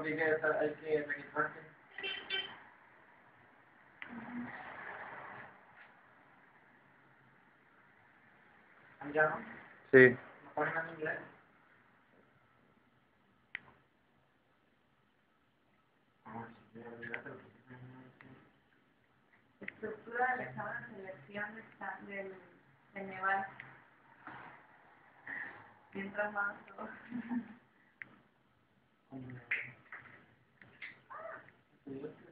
dije, hay que registrarse. ¿Ya no? Sí. ¿Me ponen en inglés? Estructura del examen de selección del Neval. Mientras más todo. Sí.